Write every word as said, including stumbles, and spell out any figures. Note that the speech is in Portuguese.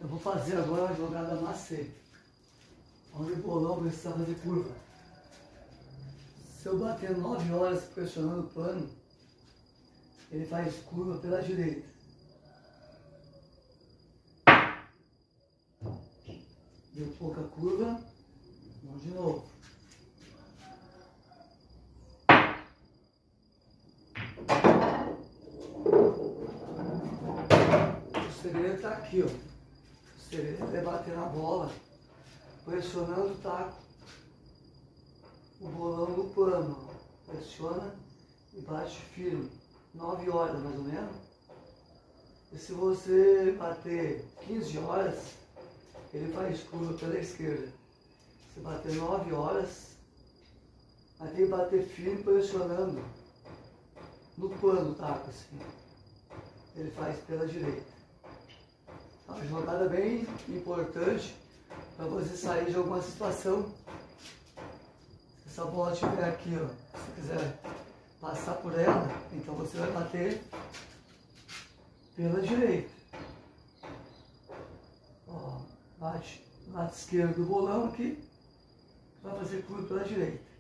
Eu vou fazer agora uma jogada macete, onde o bolão precisa fazer curva. Se eu bater nove horas pressionando o pano, ele faz curva pela direita. Deu pouca curva, vamos de novo. O segredo está aqui, ó. O segredo é bater na bola, pressionando o taco, o bolão no pano. Pressiona e bate firme. nove horas mais ou menos. E se você bater quinze horas, ele faz curva pela esquerda. Se bater nove horas, aí tem que bater firme pressionando no pano, taco assim. Ele faz pela direita. É uma jogada bem importante para você sair de alguma situação. Se essa bola estiver aqui, ó, se você quiser passar por ela, então você vai bater pela direita. Ó, bate no lado esquerdo do bolão aqui, vai fazer curva pela direita.